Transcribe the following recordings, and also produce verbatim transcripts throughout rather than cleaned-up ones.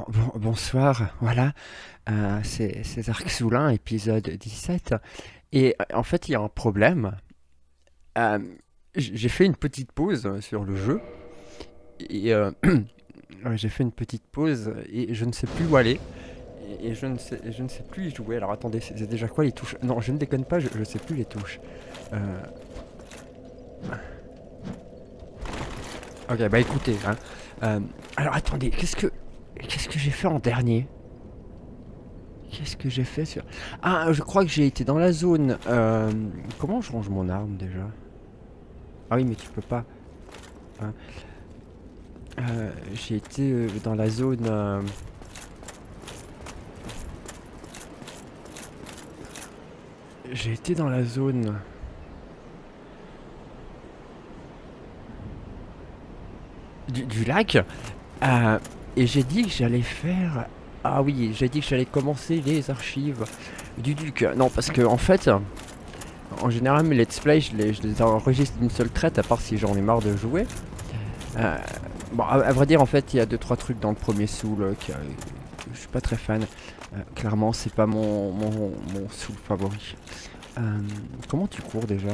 Bon, bonsoir, voilà, euh, c'est c'est Arc Soulin, épisode dix-sept. Et euh, en fait, il y a un problème. Euh, j- j'ai fait une petite pause sur le jeu. Et euh, ouais, j'ai fait une petite pause et je ne sais plus où aller. Et, et je, ne sais, je ne sais plus y jouer. Alors attendez, c'est c'est déjà quoi les touches? Non, je ne déconne pas, je, je sais plus les touches. Euh, ok, bah écoutez, hein. Euh, alors attendez, qu'est-ce que qu'est-ce que j'ai fait en dernier? Qu'est-ce que j'ai fait sur... Ah, je crois que j'ai été dans la zone... euh, Comment je range mon arme déjà? Ah oui, mais tu peux pas. Hein. Euh, j'ai été euh, dans la zone... euh, J'ai été dans la zone... Du, du lac. euh, et j'ai dit que j'allais faire... Ah oui, j'ai dit que j'allais commencer les archives du Duc. Non, parce que en fait... En général, mes let's play, je les, je les enregistre d'une seule traite, à part si j'en ai marre de jouer. Euh, bon, à, à vrai dire, en fait, il y a deux trois trucs dans le premier Soul euh, que, que je suis pas très fan. Euh, clairement, c'est pas mon, mon, mon Soul favori. Euh, comment tu cours déjà?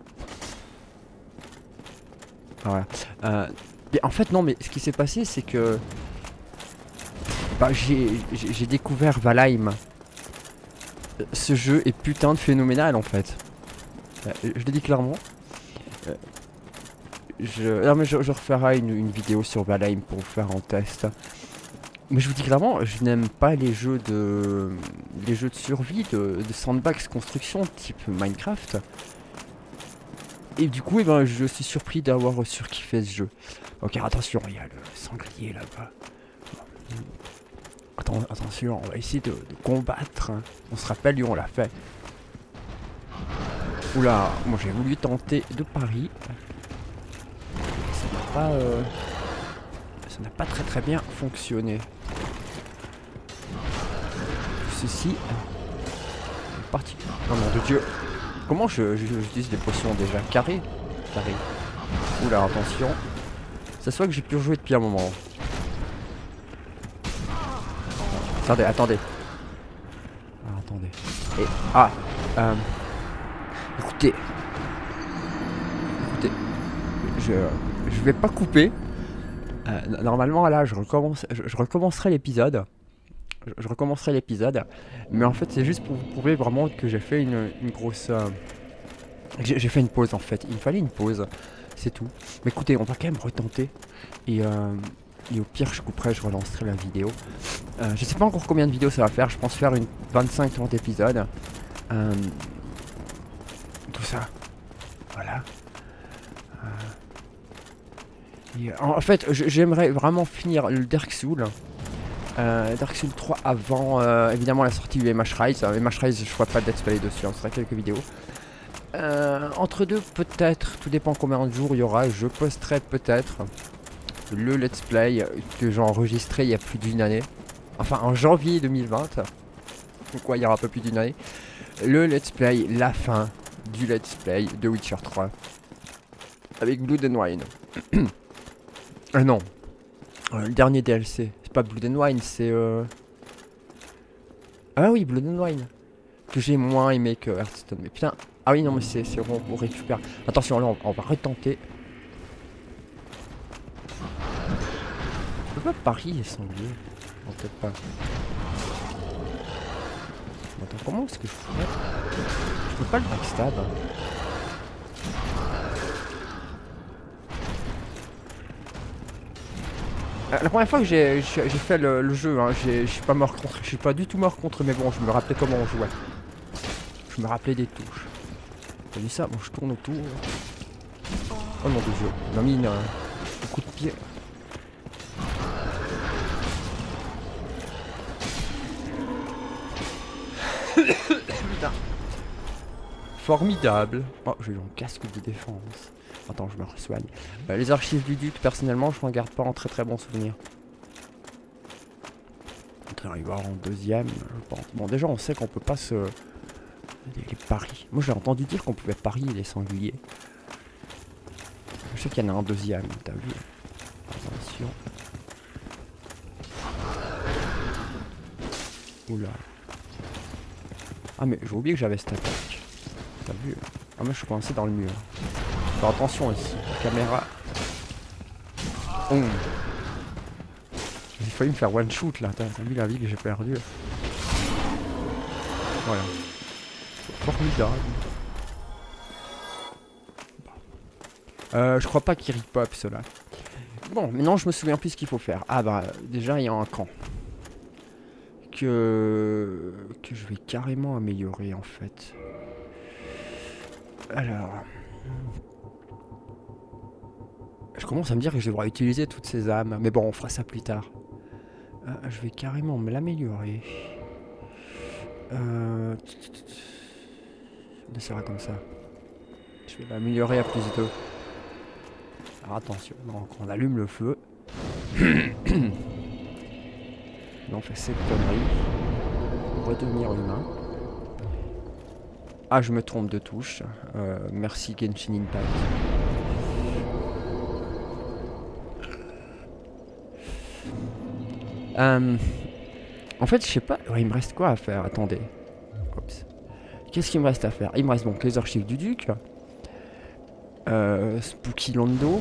Ah, voilà. Euh, mais en fait, non, mais ce qui s'est passé, c'est que bah, j'ai j'ai- j'ai découvert Valheim. Euh, Ce jeu est putain de phénoménal, en fait. Euh, je le dis clairement. Euh, je, non, mais je, je referai une, une vidéo sur Valheim pour vous faire un test. Mais je vous dis clairement, je n'aime pas les jeux de les jeux de survie, de, de sandbox construction type Minecraft. Et du coup, eh ben, je suis surpris d'avoir surkiffé ce jeu. Ok, attention, il y a le sanglier là-bas. Attends, attention, on va essayer de, de combattre. On se rappelle, lui, on l'a fait. Oula, moi j'ai voulu tenter de pari. Ça n'a pas, euh, ça n'a pas très très bien fonctionné. Ceci est particulier. Oh nom de Dieu. Comment je, je, j'utilise les potions déjà? Carré? Carré. Oula, attention. Ça se voit que j'ai pu jouer depuis un moment. Attendez, attendez. Ah, attendez. Et, ah, euh, écoutez. Écoutez. Je, je vais pas couper. Euh, normalement, là, je recommence, je, je recommencerai l'épisode. Je, je recommencerai l'épisode. Mais en fait, c'est juste pour vous prouver vraiment que j'ai fait une, une grosse... euh, j'ai j'ai fait une pause, en fait. Il me fallait une pause. C'est tout. Mais écoutez, on va quand même retenter. Et, euh, et au pire, je couperai, je relancerai la vidéo. Euh, je sais pas encore combien de vidéos ça va faire. Je pense faire une vingt-cinq trente épisodes. Euh, tout ça. Voilà. Euh, et, en, en fait, j'aimerais vraiment finir le Dark Soul. Euh, Dark Souls trois avant euh, évidemment la sortie du M H Rise. Euh, M H Rise, je ferai pas de let's play dessus, on fera quelques vidéos. Euh, entre deux, peut-être, tout dépend combien de jours il y aura, je posterai peut-être le let's play que j'ai enregistré il y a plus d'une année. Enfin, en janvier deux mille vingt. Donc, quoi, il y aura un peu plus d'une année. Le let's play, la fin du let's play de Witcher trois. Avec Blood and Wine. euh, non. Euh, le dernier D L C. C'est pas Blood and Wine, c'est... Euh... Ah oui, Blood and Wine. Que j'ai moins aimé que Hearthstone. Mais putain... Ah oui, non, mais c'est bon, on récupère. Attention, là, on, on va retenter. Je peux pas parier sanglier. Non, peut-être pas. Attends, comment est-ce que je fais? Je peux pas le backstab. Euh, la première fois que j'ai fait le, le jeu, hein, je suis pas mort contre, je suis pas du tout mort contre, mais bon, je me rappelais comment on jouait. Je me rappelais des touches. T'as vu ça? Bon, je tourne autour. Oh mon dieu, il m'a mis une, un coup de pied. Putain. Formidable. Oh, j'ai eu un casque de défense. Attends, je me resoigne. Euh, les archives du Duc, personnellement, je m'en garde pas en très très bon souvenir. On va y voir en deuxième, je pense. Bon, déjà, on sait qu'on peut pas se... Les, les paris. Moi, j'ai entendu dire qu'on pouvait parier les sangliers. Je sais qu'il y en a un deuxième, t'as vu? Attention. Oula. Ah mais j'ai oublié que j'avais cette attaque. T'as vu? Ah moi je suis coincé dans le mur. Faire attention ici. Caméra. Oh. Il fallait me faire one shoot là. T'as vu la vie que j'ai perdue? Voilà. Formidable. Euh, je crois pas qu'il ripop cela. Bon, maintenant je me souviens plus ce qu'il faut faire. Ah bah déjà il y a un camp. Que... que je vais carrément améliorer en fait. Alors... Je commence à me dire que je devrais utiliser toutes ces âmes. Mais bon, on fera ça plus tard. Euh, je vais carrément me l'améliorer. Euh... On essaiera comme ça. Je vais l'améliorer à plus de... Alors attention, donc on allume le feu. Et on fait cette connerie. Redevenir humain. Ah, je me trompe de touche. Euh, merci Genshin Impact. Euh, en fait, je sais pas. Ouais, il me reste quoi à faire? Attendez. Qu'est-ce qu'il me reste à faire? Il me reste donc les archives du Duc. Euh, Spooky Londo.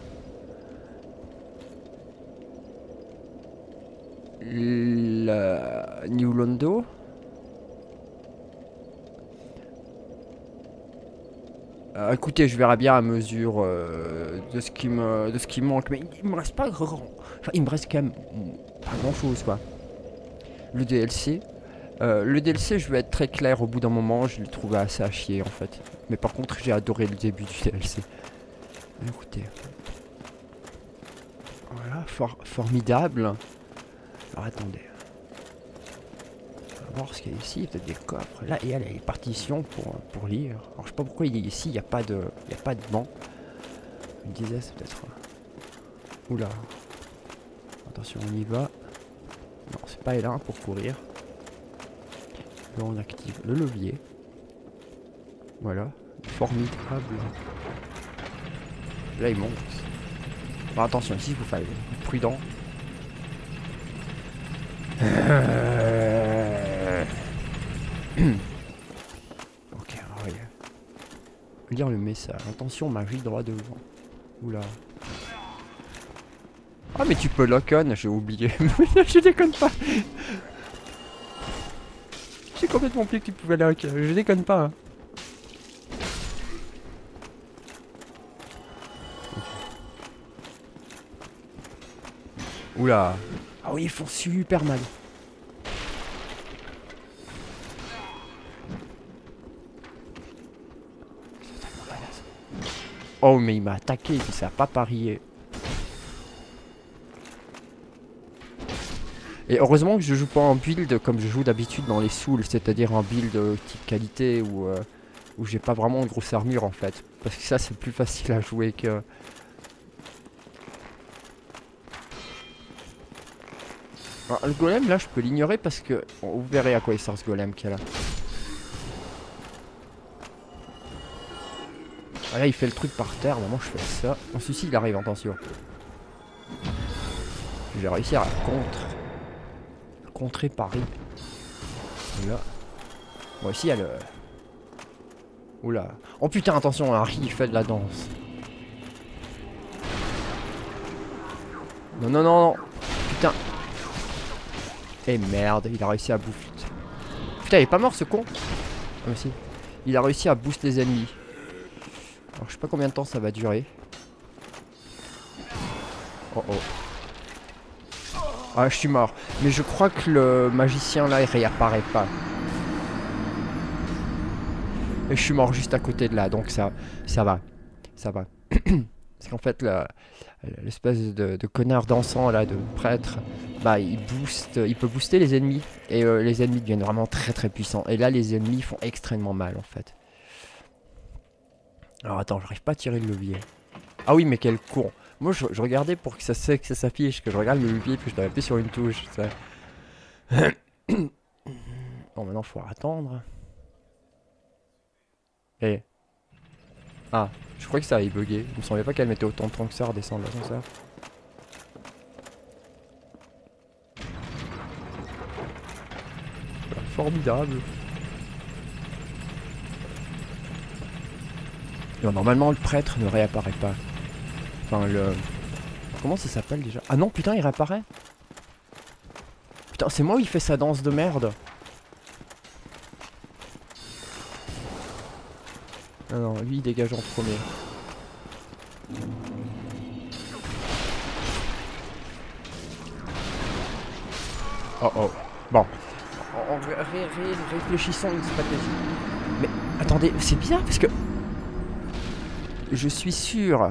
La New Londo. Euh, écoutez, je verrai bien à mesure euh, de ce qui me de ce qui me manque, mais il, il me reste pas grand. Enfin, il me reste quand même pas grand chose quoi. Le D L C. Euh, le D L C, je vais être très clair, au bout d'un moment, je l'ai trouvé assez à chier en fait. Mais par contre, j'ai adoré le début du D L C. Écoutez. Voilà, for formidable. Alors attendez. On va voir ce qu'il y a ici, il y a peut-être des coffres. Là, et il y a les partitions pour, pour lire. Alors je sais pas pourquoi il est ici, il n'y a pas de. Il n'y a pas de banc. Je me disais, c'est peut-être. Oula. Attention, on y va. Non, c'est pas L un pour courir. Là, on active le levier. Voilà. Formidable. Là, il monte. Bon, attention, ici, il faut faire être prudent. Euh... ok, alors, oui. Lire le message. Attention, magie droit devant. Oula. Ah, mais tu peux lock-on, j'ai oublié. Je déconne pas. J'ai complètement oublié que tu pouvais lock. Je déconne pas. Hein. Oula. Ah oui, ils font super mal. Oh, mais il m'a attaqué, puis ça a pas parié. Et heureusement que je joue pas en build comme je joue d'habitude dans les Souls, c'est-à-dire en build type qualité où, euh, où j'ai pas vraiment de grosse armure en fait. Parce que ça c'est plus facile à jouer que... Alors, le golem là je peux l'ignorer parce que... Vous verrez à quoi il sert ce golem qu'il y a là. Ah, là il fait le truc par terre, moment je fais ça. En celui-ci il arrive, attention. Je vais réussir à contre... contrer Paris. Là. Bon ici il y a le... Oula. Oh putain attention, Harry il fait de la danse. Non non non non. Putain. Eh merde, il a réussi à bouffer. Putain il est pas mort ce con. Ah mais si. Il a réussi à boost les ennemis. Alors je sais pas combien de temps ça va durer. Oh oh. Ah je suis mort. Mais je crois que le magicien là il réapparaît pas. Et je suis mort juste à côté de là, donc ça, ça va, ça va. Parce qu'en fait, l'espèce de, de connard dansant là, de prêtre, bah il booste, il peut booster les ennemis. Et euh, les ennemis deviennent vraiment très très puissants. Et là, les ennemis font extrêmement mal en fait. Alors attends, j'arrive pas à tirer le levier. Ah oui, mais quel con. Moi, je, je regardais pour que ça, que ça s'affiche, que je regarde le levier, puis je dois appuyer sur une touche. Ça. Bon, maintenant, faut attendre. Et... Ah, je crois que ça avait bugué. Il me semblait pas qu'elle mettait autant de temps que ça à redescendre l'ascenseur. formidable. Non, normalement le prêtre ne réapparaît pas. Enfin le... Comment ça s'appelle déjà? Ah non putain il réapparaît. Putain c'est moi où il fait sa danse de merde. Ah non lui il dégage en premier. Oh oh. Bon. En ré ré réfléchissant une stratégie. Mais attendez, c'est bizarre parce que... Je suis sûr...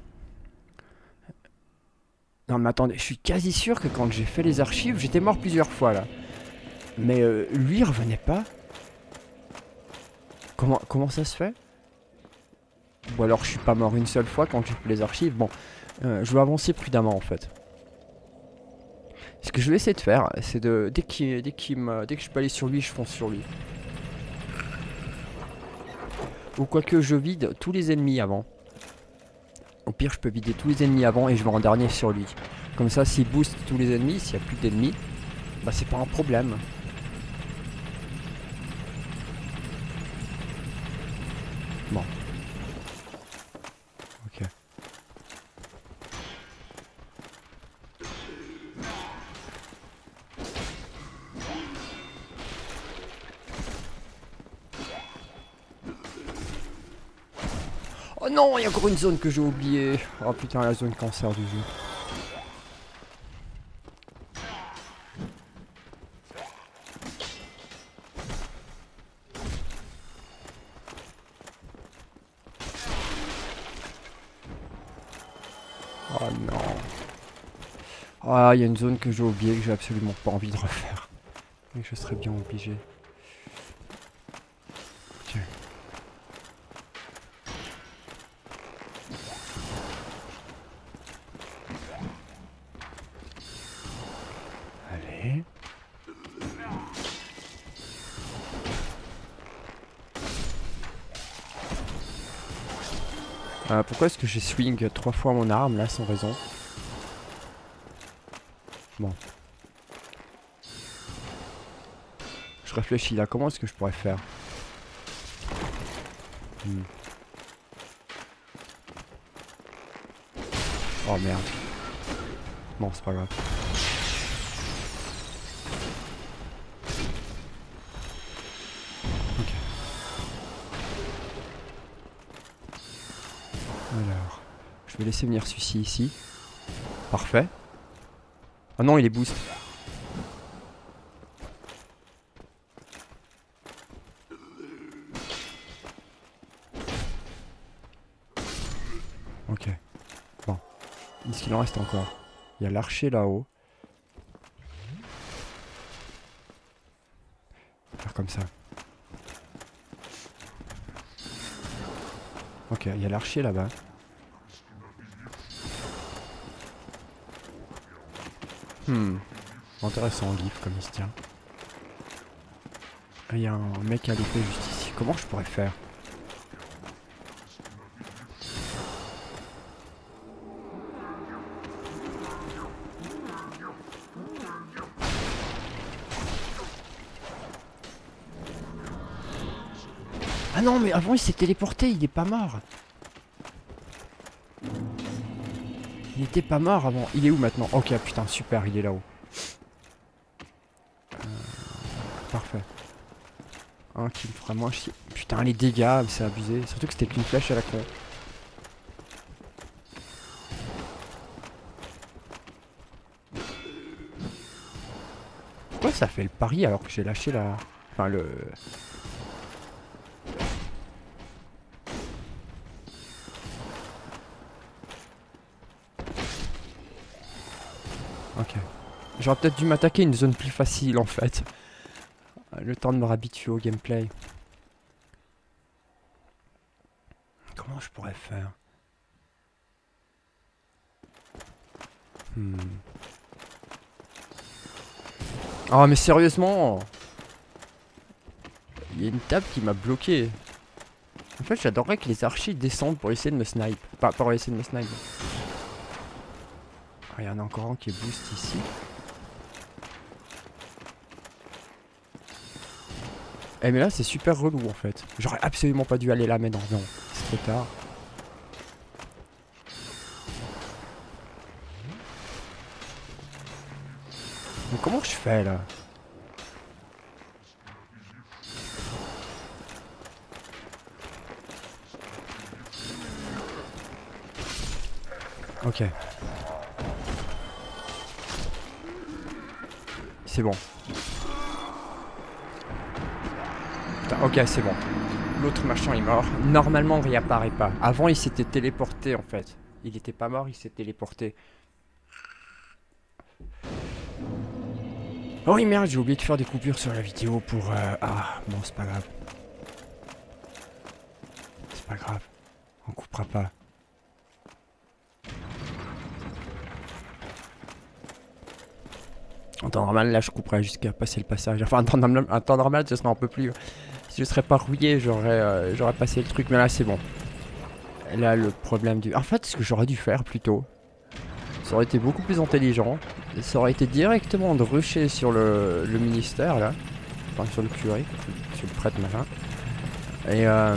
Non mais attendez, je suis quasi sûr que quand j'ai fait les archives, j'étais mort plusieurs fois là. Mais euh, lui il revenait pas. Comment, comment ça se fait? Ou alors je suis pas mort une seule fois quand j'ai fait les archives. Bon, euh, je vais avancer prudemment en fait. Ce que je vais essayer de faire, c'est de... Dès, qu'il, dès, qu'il me, dès que je peux aller sur lui, je fonce sur lui. Ou quoique je vide tous les ennemis avant. Au pire, je peux vider tous les ennemis avant et je vais en dernier sur lui. Comme ça, s'il booste tous les ennemis, s'il n'y a plus d'ennemis, bah c'est pas un problème. Bon. Ok. Oh non, il y a encore une zone que j'ai oubliée. Oh putain, la zone cancer du jeu. Oh non. Ah, il y a une zone que j'ai oubliée que j'ai absolument pas envie de refaire. Et je serais bien obligé. Ok. Allez. Euh, pourquoi est-ce que j'ai swing trois fois mon arme là sans raison? Bon. Je réfléchis là, comment est-ce que je pourrais faire? hmm. Oh merde. Bon, c'est pas grave. Ok. Alors, je vais laisser venir celui-ci ici. Parfait. Ah non, il est boost. Ok. Bon. Est-ce qu'il en reste encore? Il y a l'archer là-haut. Faire comme ça. Ok, il y a l'archer là-bas. Hmm. Intéressant, gif comme il se tient. Il y a un mec à l'épée juste ici. Comment je pourrais faire? Ah non, mais avant il s'est téléporté, il est pas mort. Il était pas mort avant. Il est où maintenant? Ok, putain, super, il est là-haut. Euh, parfait. Un qui me fera moins chier. Putain, les dégâts, c'est abusé. Surtout que c'était qu'une flèche à la con. Pourquoi ça fait le pari alors que j'ai lâché la... Enfin, le... Ok. J'aurais peut-être dû m'attaquer une zone plus facile en fait. Le temps de me réhabituer au gameplay. Comment je pourrais faire? Hmm. Oh mais sérieusement, il y a une table qui m'a bloqué. En fait j'adorerais que les archers descendent pour essayer de me snipe. Pas pour essayer de me snipe. Il y en a encore un qui est boost ici. Eh mais là c'est super relou en fait. J'aurais absolument pas dû aller là mais non, non, c'est trop tard. Mais comment je fais là? Ok. C'est bon. Putain, ok, c'est bon. L'autre machin est mort. Normalement, il réapparaît pas. Avant, il s'était téléporté en fait. Il était pas mort, il s'est téléporté. Oh oui, merde, j'ai oublié de faire des coupures sur la vidéo pour... Euh... Ah, bon, c'est pas grave. C'est pas grave. On coupera pas. En temps normal, là, je couperai jusqu'à passer le passage. Enfin, en temps normal, en temps normal ce serait un peu plus... Si je serais pas rouillé, j'aurais euh, j'aurais passé le truc. Mais là, c'est bon. Là, le problème du... En fait, ce que j'aurais dû faire, plutôt, ça aurait été beaucoup plus intelligent. Ça aurait été directement de rusher sur le, le ministère, là. Enfin, sur le curé. Sur le prêtre, machin. Et, euh...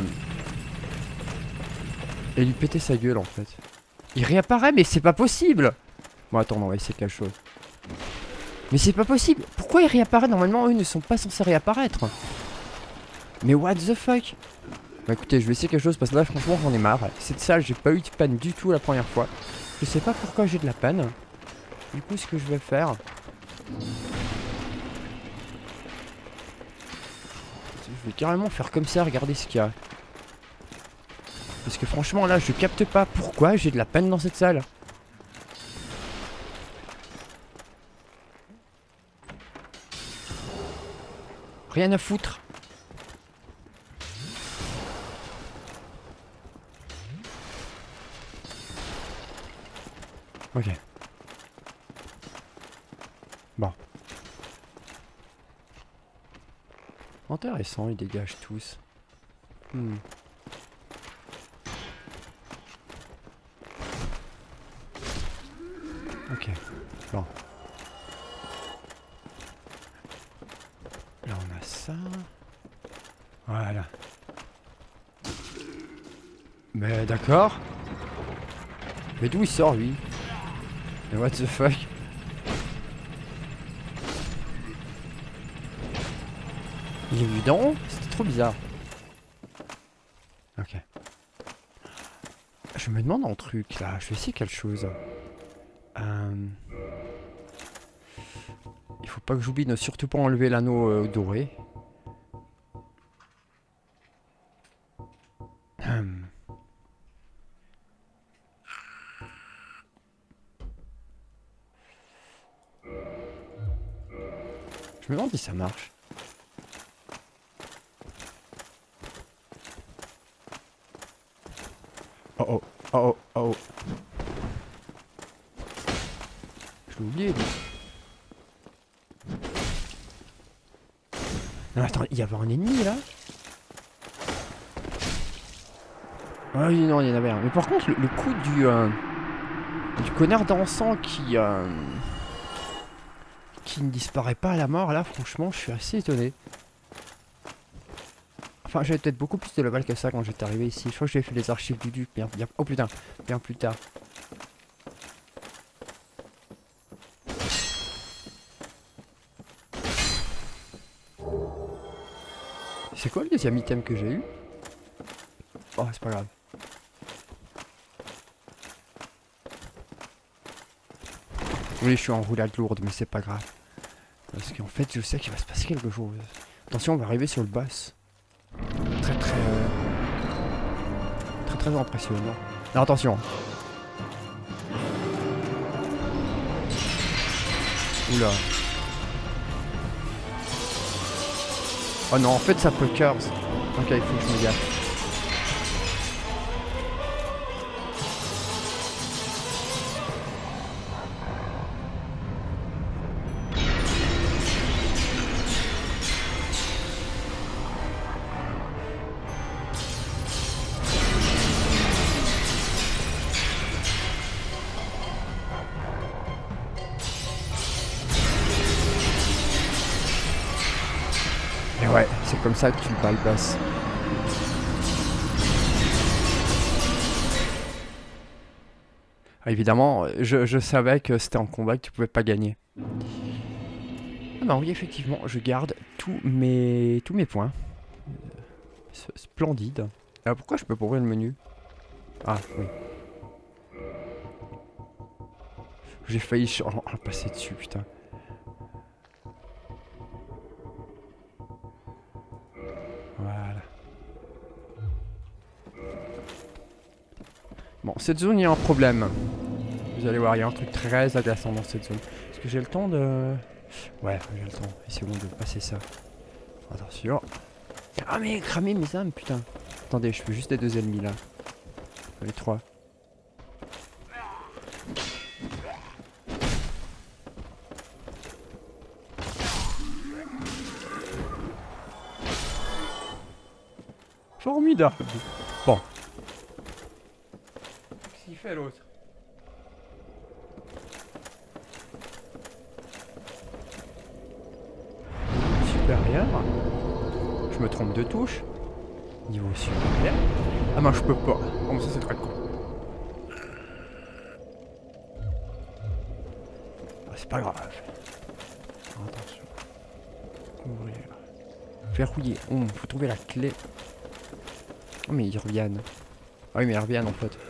Et lui péter sa gueule, en fait. Il réapparaît, mais c'est pas possible! Bon, attends, on va essayer quelque chose. Mais c'est pas possible! Pourquoi il réapparaît? Normalement, eux ne sont pas censés réapparaître. Mais what the fuck? Bah écoutez, je vais essayer quelque chose parce que là, franchement, j'en ai marre. Cette salle, j'ai pas eu de panne du tout la première fois. Je sais pas pourquoi j'ai de la panne. Du coup, ce que je vais faire... Je vais carrément faire comme ça, regarder ce qu'il y a. Parce que franchement, là, je capte pas pourquoi j'ai de la panne dans cette salle. Rien à foutre. Ok. Bon. Intéressant, ils dégagent tous. Hmm. Ok. Bon. Là on a ça. Voilà. Mais d'accord. Mais d'où il sort lui? Mais what the fuck? Il est venu d'en haut? C'était trop bizarre. Ok. Je me demande un truc là. Je vais essayer quelque chose. Euh... Il faut pas que j'oublie de surtout pas enlever l'anneau euh, doré. Hum. Je me demande si ça marche. Oh oh, oh oh, oh oh. Je l'ai oublié lui. Non attends, il y avait un ennemi là? Ah oui non, il y en avait un. Mais par contre, le, le coup du... Euh, du connard d'encens qui... Euh, qui ne disparaît pas à la mort, là franchement je suis assez étonné. Enfin j'avais peut-être beaucoup plus de level que ça quand j'étais arrivé ici. Je crois que j'ai fait les archives du duc bien, bien... Oh putain, bien plus tard. C'est quoi le deuxième item que j'ai eu? Oh c'est pas grave. Oui je suis en roulade lourde mais c'est pas grave. Parce qu'en fait je sais qu'il va se passer quelque chose. Attention on va arriver sur le boss. Très très... Euh, très très impressionnant. Alors attention. Oula. Oh non en fait ça peut curse. Ok il faut que je me gaffe. c'est comme ça que tu le bypasses. Ah, évidemment, je, je savais que c'était en combat que tu pouvais pas gagner. Ah bah oui, effectivement, je garde tous mes, tous mes points. Euh, splendide. Alors pourquoi je peux pas ouvrir le menu? Ah, oui. J'ai failli oh, oh, passer dessus, putain. Voilà. Bon, cette zone, il y a un problème. Vous allez voir, il y a un truc très agaçant dans cette zone. Est-ce que j'ai le temps de... Ouais, j'ai le temps. Essayons de passer ça. Attention. Ah mais cramer mes âmes, putain. Attendez, je fais juste les deux ennemis là. Les trois. Formidable. Bon. Qu'est-ce qu'il fait l'autre? Supérieur. Je me trompe de touche. Niveau supérieur. Ah non, je peux pas. Oh, ça c'est très con. Ah, c'est pas grave. Attention. Ouvrir. Verrouiller. Oh, faut trouver la clé. Oh, mais ils reviennent. Ah oui, mais ils reviennent en fait.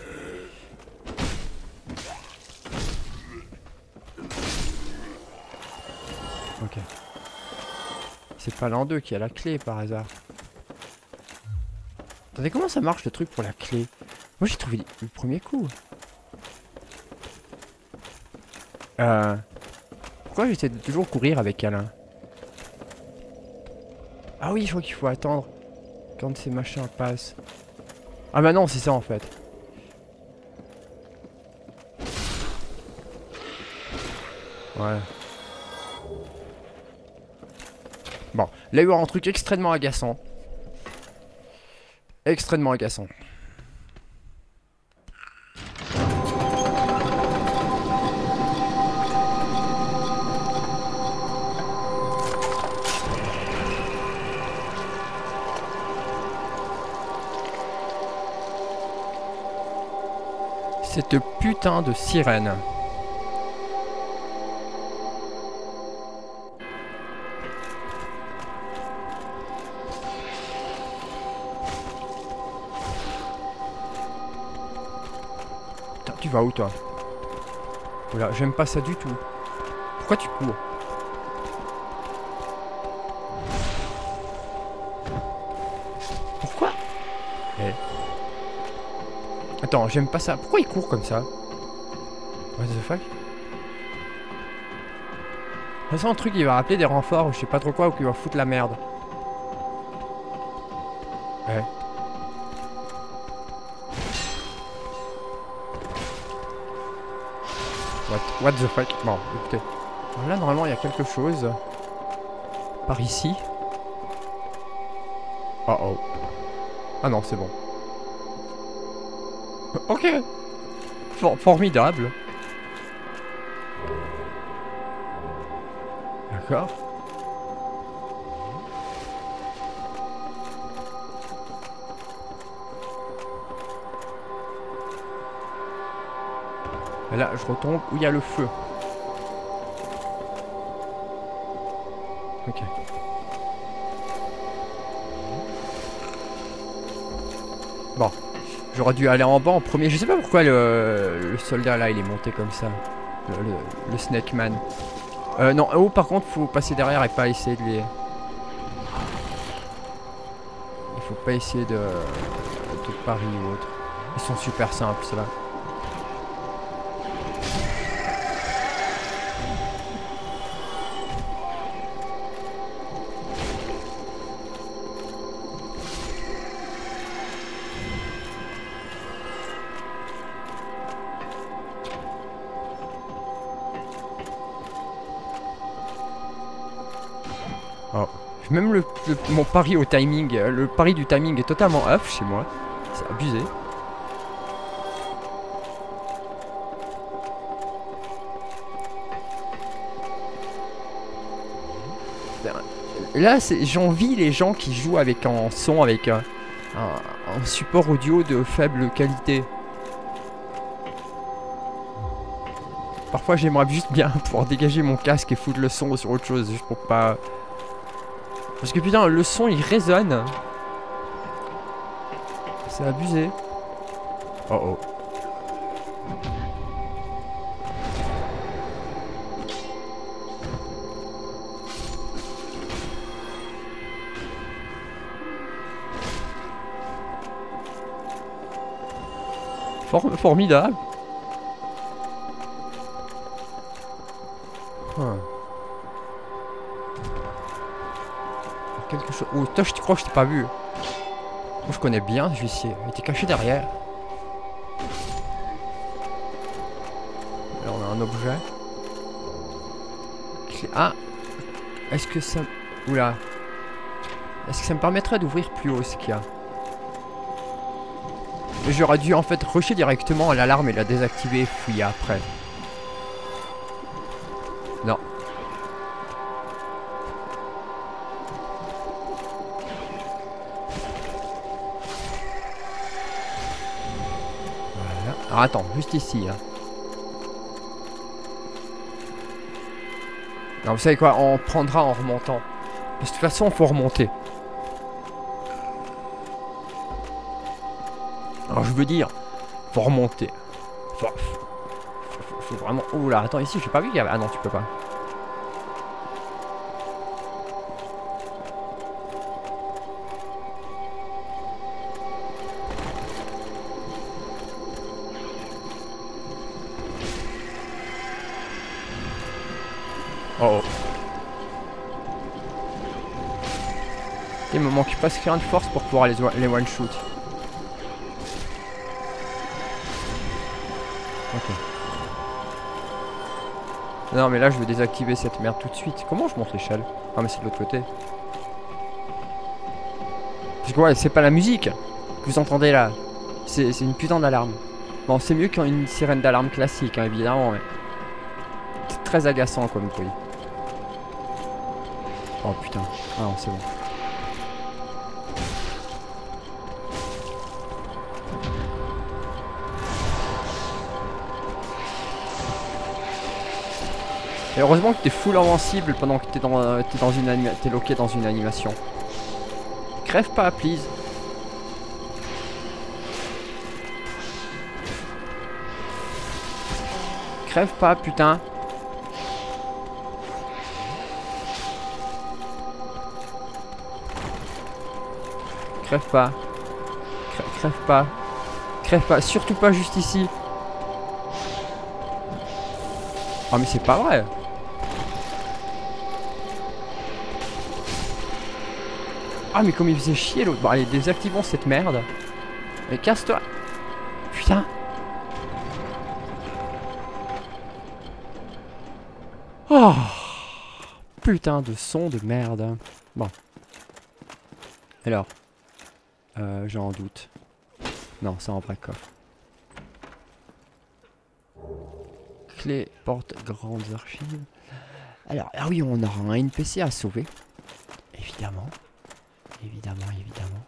Ok. C'est pas l'an deux qui a la clé par hasard. Attendez, comment ça marche le truc pour la clé? Moi j'ai trouvé le premier coup. Euh... Pourquoi j'essaie de toujours courir avec Alain? Ah oui, je crois qu'il faut attendre quand ces machins passent. Ah bah non, c'est ça en fait. Ouais. Bon, là il y aura un truc extrêmement agaçant. Extrêmement agaçant. Cette putain de sirène. Putain, tu vas où toi? Voilà, j'aime pas ça du tout. Pourquoi tu cours? Pourquoi? Eh. Attends, j'aime pas ça. Pourquoi il court comme ça? What the fuck? C'est un truc, il va rappeler des renforts ou je sais pas trop quoi, ou qu'il va foutre la merde. Ouais. What, what the fuck? Bon, écoutez. Alors là, normalement, il y a quelque chose. Par ici. Oh oh. Ah non, c'est bon. Ok. For formidable. D'accord. Et là, je retombe où il y a le feu. Ok. Bon. J'aurais dû aller en bas en premier. Je sais pas pourquoi le, le soldat là il est monté comme ça. Le, le, le Snake Man. Euh, non, oh, par contre, faut passer derrière et pas essayer de les. Il faut pas essayer de. de pari ou autre. Ils sont super simples ceux-là. Oh. Même le, le, mon pari au timing, le pari du timing est totalement off chez moi. C'est abusé. Là, j'envie les gens qui jouent avec un son, avec un, un, un support audio de faible qualité. Parfois, j'aimerais juste bien pouvoir dégager mon casque et foutre le son sur autre chose, juste pour pas... Parce que putain, le son, il résonne. C'est abusé. Oh oh. For- formidable. Huh. Quelque chose. Oh, toi, je crois que je t'ai pas vu. Moi, je connais bien ce huissier. Il était caché derrière. Là, on a un objet. Clé. Ah. Est-ce que ça... Oula. Est-ce que ça me permettrait d'ouvrir plus haut ce qu'il y a? J'aurais dû en fait rusher directement à l'alarme et la désactiver et fouiller après. Non. Voilà. Alors attends, juste ici. Hein. Non, vous savez quoi, on prendra en remontant. Parce que de toute façon, il faut remonter. Alors je veux dire, faut remonter. Faut, faut, faut, faut vraiment... Oh là, attends, ici, j'ai pas vu qu'il y avait... Ah non, tu peux pas. Oh oh. Il me manque presque rien de force pour pouvoir les, les one-shoot. Ok. Non mais là je veux désactiver cette merde tout de suite. Comment je monte l'échelle? Ah mais c'est de l'autre côté. Parce que ouais, c'est pas la musique que vous entendez là. C'est une putain d'alarme. Bon, c'est mieux qu'une sirène d'alarme classique, hein, évidemment, mais... C'est très agaçant comme bruit. Oh putain. Ah non, c'est bon. Et heureusement que t'es full invincible pendant que t'es dans, euh, t'es dans une anima t'es loqué dans une animation. Crève pas, please. Crève pas, putain. Crève pas. Crève, crève pas. Crève pas. Surtout pas juste ici. Oh mais c'est pas vrai. Ah mais comme il faisait chier l'autre. Bon allez, désactivons cette merde. Mais casse-toi. Putain. Oh. Putain de son de merde. Bon. Alors. Euh, j'ai un doute. Non, c'est un vrai coffre. Clé, porte, grandes archives. Alors, ah oui, on aura un N P C à sauver. Évidemment. Évidemment, évidemment.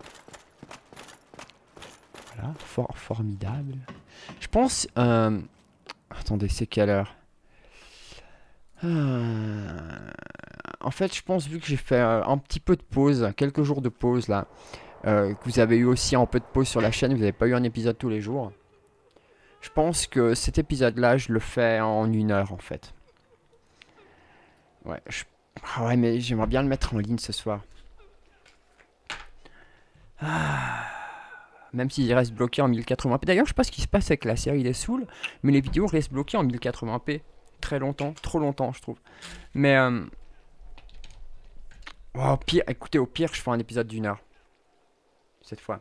Voilà, fort formidable. Je pense... Euh... Attendez, c'est quelle heure? euh... En fait, je pense, vu que j'ai fait euh, un petit peu de pause, quelques jours de pause là, euh, que vous avez eu aussi un peu de pause sur la chaîne, vous n'avez pas eu un épisode tous les jours. Je pense que cet épisode-là, je le fais en une heure en fait. Ouais, je... ah ouais, mais j'aimerais bien le mettre en ligne ce soir. Ah... Même s'il reste bloqué en mille quatre-vingts p. D'ailleurs, je sais pas ce qui se passe avec la série des Souls, mais les vidéos restent bloquées en mille quatre-vingts p. Très longtemps, trop longtemps, je trouve. Mais... Euh... Oh, au pire, écoutez, au pire, je fais un épisode d'une heure. Cette fois.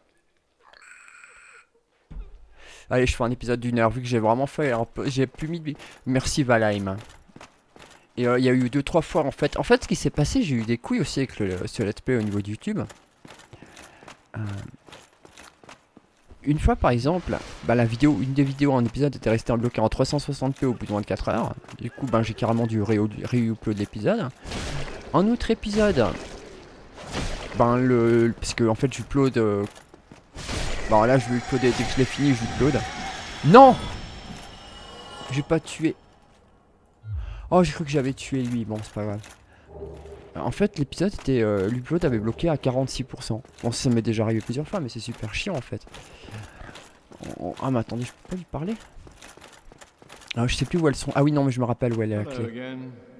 Allez, je fais un épisode d'une heure, vu que j'ai vraiment fait un peu... J'ai plus mis de... Merci Valheim. Et il euh, y a eu deux, trois fois, en fait. En fait, ce qui s'est passé, j'ai eu des couilles aussi avec le, ce let's play au niveau de YouTube. Euh... Une fois, par exemple, bah, la vidéo, une des vidéos en épisode était restée bloquée en trois cent soixante p au bout de vingt-quatre heures. Du coup, bah, j'ai carrément dû réuploader l'épisode. Un autre épisode, ben le... Parce que en fait j'upload... Euh... Bon là je vais uploader, dès que je l'ai fini je upload. Non! J'ai pas tué. Oh j'ai cru que j'avais tué lui, bon c'est pas grave. En fait l'épisode était... Euh, l'upload avait bloqué à quarante-six pour cent. Bon ça m'est déjà arrivé plusieurs fois mais c'est super chiant en fait. Oh, ah mais attendez, je peux pas lui parler? Ah je sais plus où elles sont. Ah oui non mais je me rappelle où elle est la clé.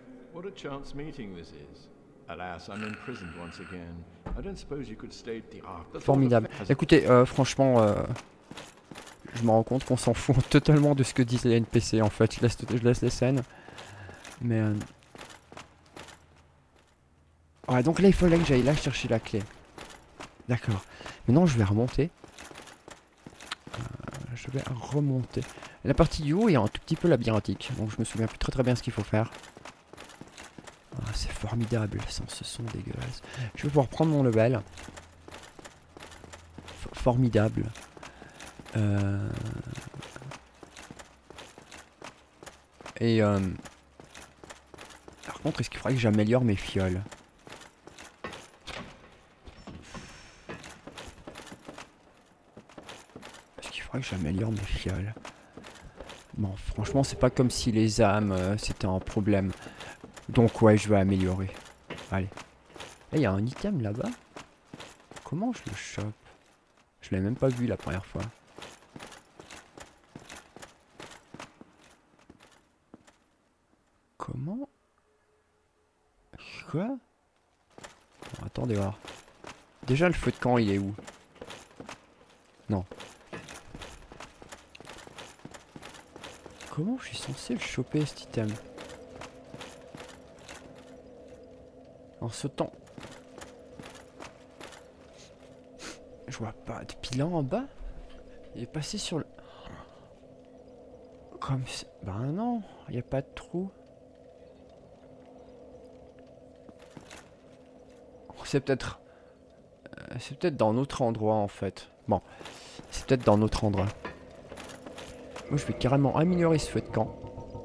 Formidable. Écoutez, euh, franchement, euh, je me rends compte qu'on s'en fout totalement de ce que disent les N P C en fait. Je laisse, je laisse les scènes. Mais... Euh... Ouais, donc là il fallait que j'aille là chercher la clé. D'accord. Maintenant je vais remonter. Euh, je vais remonter. La partie du haut est un tout petit peu labyrinthique. Donc je me souviens plus très très bien ce qu'il faut faire. Ah, c'est formidable, sans ce son dégueulasse. Je vais pouvoir prendre mon level. F formidable. Euh... Et euh... par contre, est-ce qu'il faudrait que j'améliore mes fioles? Est-ce qu'il faudrait que j'améliore mes fioles? Bon, franchement, c'est pas comme si les âmes, euh, c'était un problème. Donc ouais, je vais améliorer. Allez. Là, il y a un item là-bas. Comment je le chope? Je l'ai même pas vu la première fois. Comment? Quoi? Bon, attendez voir. Déjà, le feu de camp, il est où? Non. Comment je suis censé le choper, cet item? En sautant. Je vois pas. Depuis là en bas? Il est passé sur le... Comme ça... Ben non, il n'y a pas de trou. C'est peut-être... Euh, c'est peut-être dans notre endroit en fait. Bon. C'est peut-être dans notre endroit. Moi je vais carrément améliorer ce feu de camp.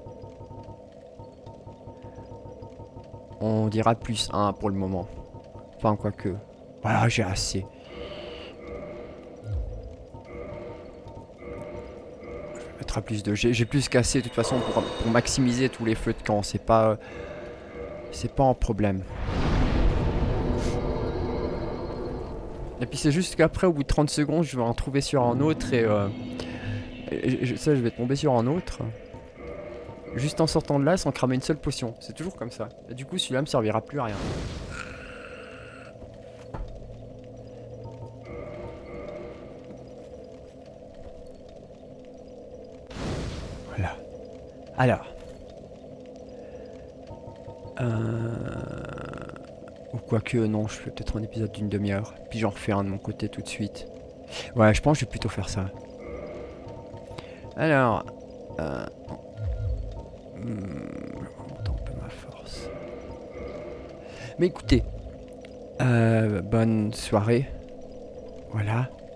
On dira plus un pour le moment. Enfin, quoique. Voilà, j'ai assez. Je vais mettre à plus de... J'ai plus qu'assez de toute façon pour, pour maximiser tous les feux de camp. C'est pas... Euh, c'est pas un problème. Et puis c'est juste qu'après, au bout de trente secondes, je vais en trouver sur un autre et... Euh, et je, ça, je vais tomber sur un autre. Juste en sortant de là sans cramer une seule potion. C'est toujours comme ça. Et du coup celui-là me servira plus à rien. Voilà. Alors. Euh... Ou quoique non, je fais peut-être un épisode d'une demi-heure. Puis j'en refais un de mon côté tout de suite. Ouais, je pense que je vais plutôt faire ça. Alors... Euh... Remonte un peu ma force. Mais écoutez, euh, bonne soirée. Voilà.